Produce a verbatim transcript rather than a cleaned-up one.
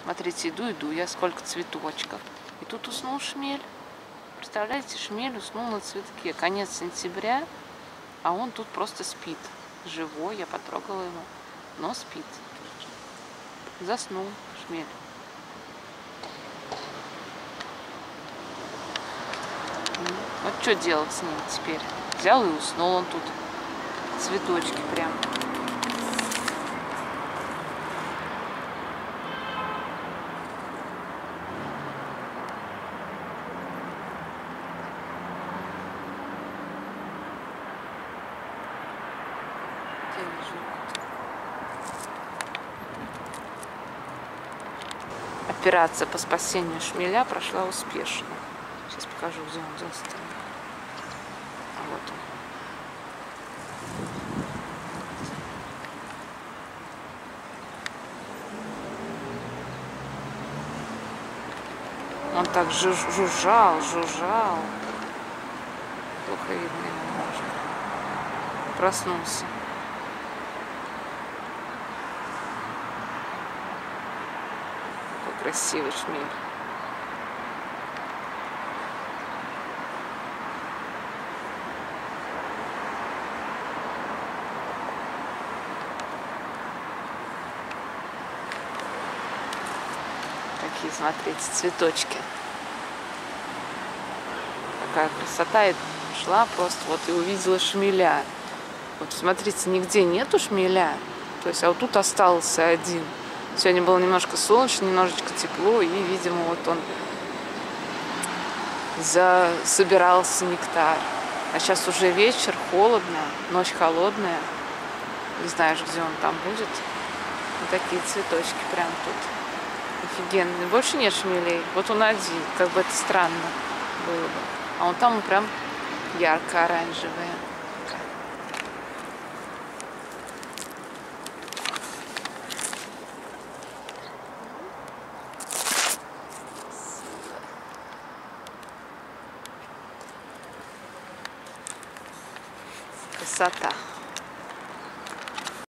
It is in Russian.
Смотрите, иду, иду я, сколько цветочков. И тут уснул шмель. Представляете, шмель уснул на цветке. Конец сентября, а он тут просто спит. Живой, я потрогала его, но спит. Заснул шмель. Вот что делать с ним теперь? Взял и уснул он тут. Цветочки прям. Операция по спасению шмеля прошла успешно. Сейчас покажу, где он застрял. Вот он. Он так жуж жужжал, жужжал. Плохо видно немножко. Проснулся. Какой красивый шмель. Такие, смотрите, цветочки. Какая красота. И шла просто вот и увидела шмеля. Вот смотрите, нигде нету шмеля. То есть, а вот тут остался один. Сегодня было немножко солнечно, немножечко тепло. И, видимо, вот он засобирался нектар. А сейчас уже вечер, холодно, ночь холодная. Не знаешь, где он там будет. Вот такие цветочки прям тут. Офигенные. Больше нет шмелей. Вот он один. Как бы это странно было бы. А он там прям ярко-оранжевые. Красота.